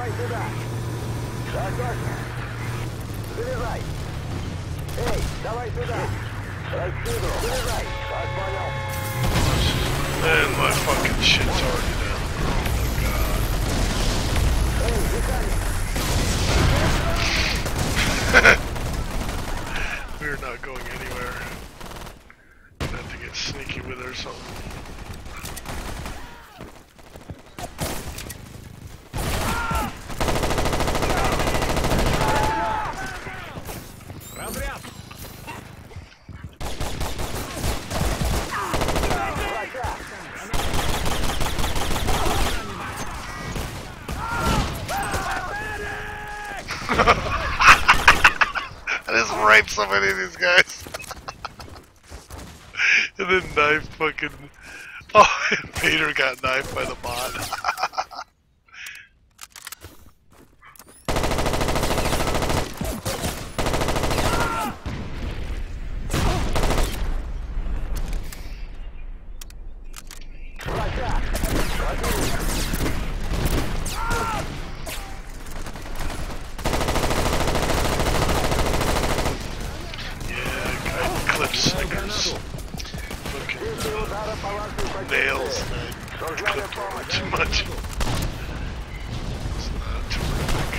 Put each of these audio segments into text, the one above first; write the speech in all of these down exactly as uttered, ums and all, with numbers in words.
Давай сюда. Так точно. Залезай. Эй, давай сюда. Раскидывай. Залезай. Так понял. Man, my fucking shit's already down. Oh god. Эй, дыхание. We're not going anywhere. I have to get sneaky with her or something. I just raped so many of these guys. And then knife fucking... Oh, and Peter got knifed by the bot. Nails, man. Clipped too much. It's not terrific.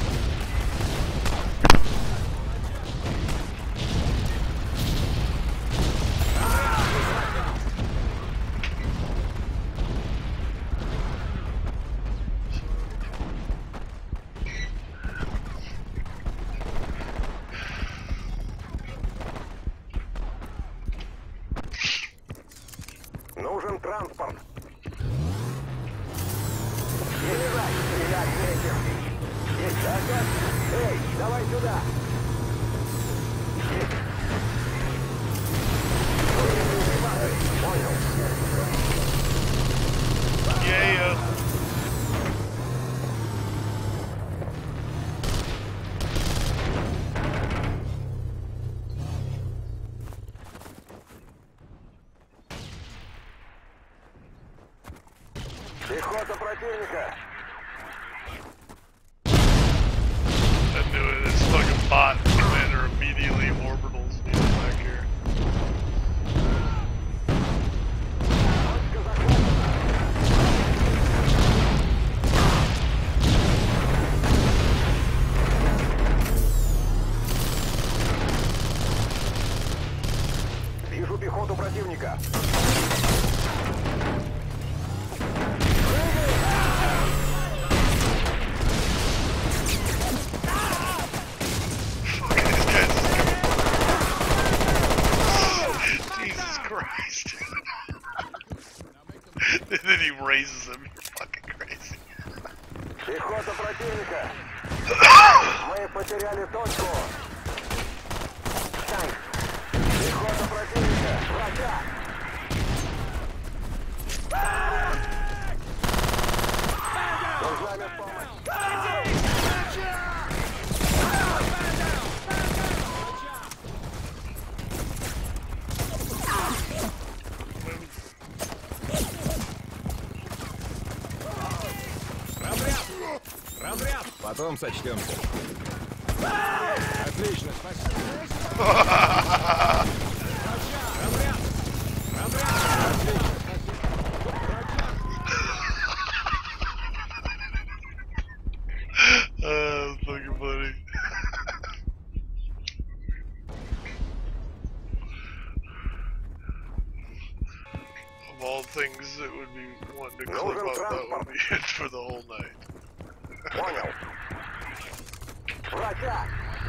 Нужен транспорт. Залезай, стрелять этим. Есть, ага. Эй, давай сюда. Есть. Понял. Yeah. Пехота противника. I knew it. It's fucking bot commander immediately orbitals me back here. Вижу пехоту противника. And then he raises him. You're fucking crazy. Пехота противника. Мы потеряли точку. Танк. Пехота противника. Врага. Нужна мне помощь. Разряд! Потом сочтемся. Отлично, спасибо. Разряд! Разряд! Отлично, спасибо. Uh, that's fucking funny. Of all things that would be wanting to clip up, that would be it for the whole night. Понял. Врага.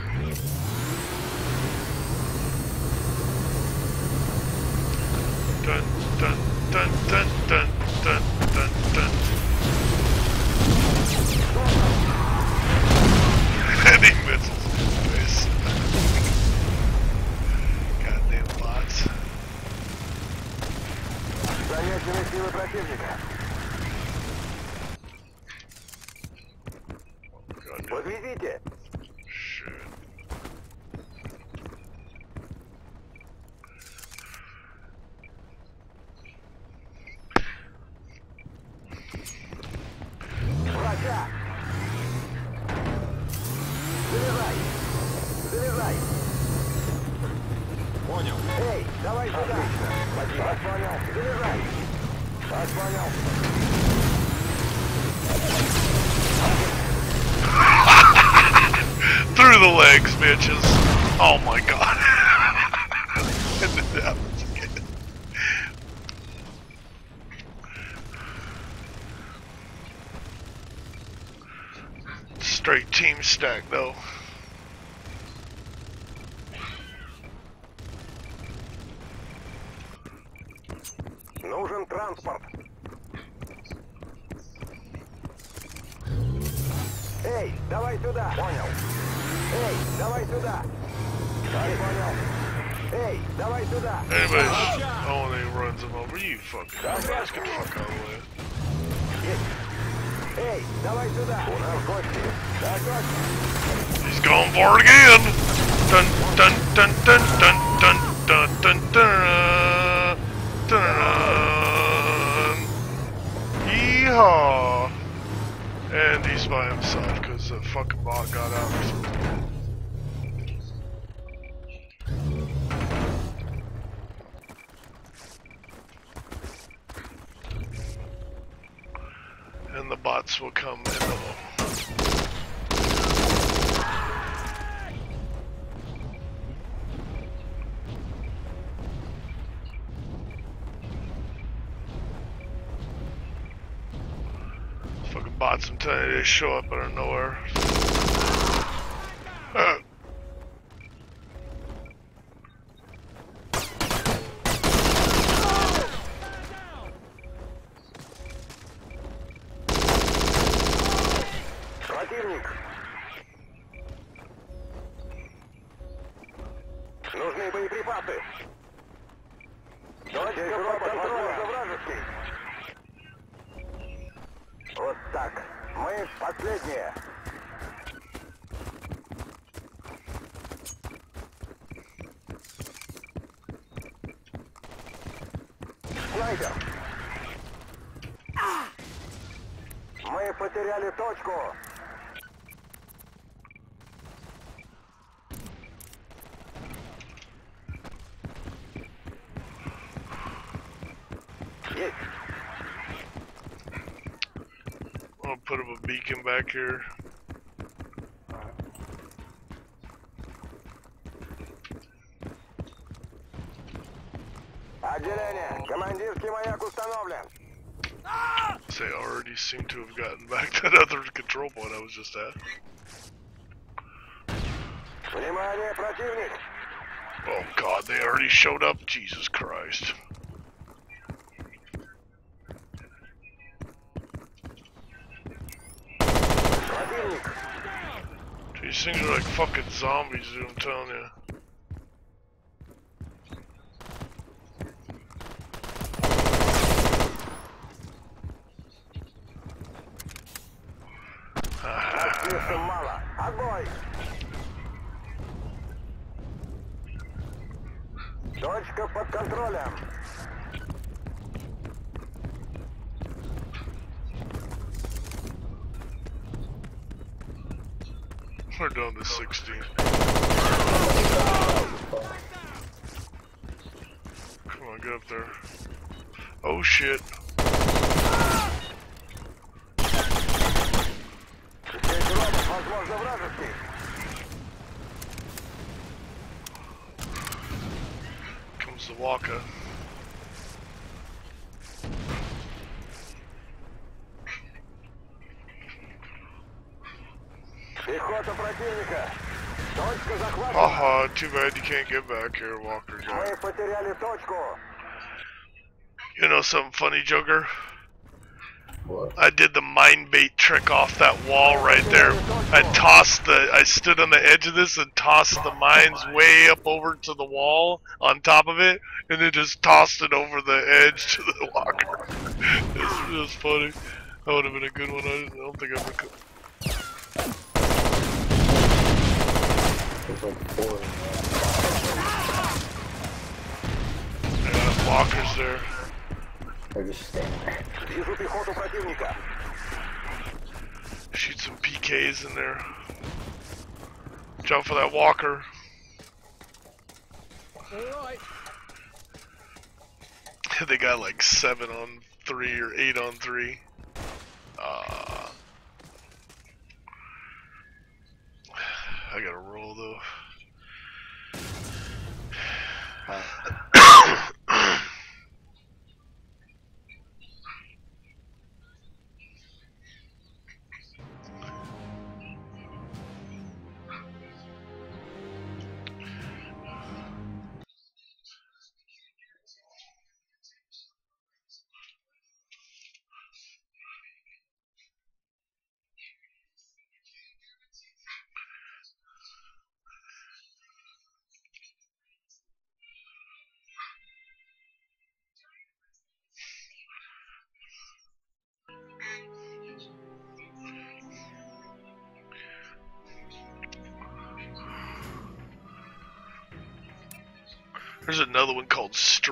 Dun dun dun dun dun dun dun dun. Heavy missiles in his face. Goddamn bots. Замечены силы противника. Подвезите. Shit. Врага. Понял. Эй, давай сюда. Спасибо. Вас понял. Заряжай. Вас понял. Through the legs, bitches. Oh my god. And then that was again. Straight team stack though. Нужен транспорт. Эй, давай сюда. Понял. Эй, давай сюда. Я понял. Эй, давай сюда. Anyways, oh, and he runs him over. You fucking dumbass. Get the fuck out of the way. Эй, давай сюда. У нас гости. Да, точно. He's going for it again. Dun dun dun dun dun dun dun dun dun dun. Yeehaw! And he's by himself because the fucking bot got out or something. And the bots will come in the fucking bots, I'm telling you, they show up out of nowhere. Uh. Противник. Нужны боеприпасы. Точка под контролем. Вражеский. Вот так. Мы последние. Снайпер. Мы потеряли точку. Есть. I'll put up a beacon back here. Отделение. Командирский маяк установлен. They already seem to have gotten back to that other control point I was just at. Внимание, противник. Oh god, they already showed up? Jesus Christ. Противник. These things are like fucking zombies, dude, I'm telling you. Слишком мало. Огонь. Точка под контролем. We're down to sixteen. Come on, get up there. Oh shit. Здесь робот, возможно, вражеский. Comes the walker. Пехота противника. Точка захвачена. Haha, too bad you can't get back here, Walker guy. Мы потеряли точку. You know something funny, Joker? What? I did the mind bait trick off that wall right there. I tossed the, I stood on the edge of this and tossed the mines way up over to the wall on top of it, and then just tossed it over the edge to the Walker. It was, it was funny. That would have been a good one. I don't think I ever could. There's like four in there. Yeah, Walker's there. They're just standing there. Вижу пехоту противника. Shoot some P Ks in there. Jump for that Walker. All right. They got like seven on three or eight on three. Uh, I gotta roll though. There's another one called Str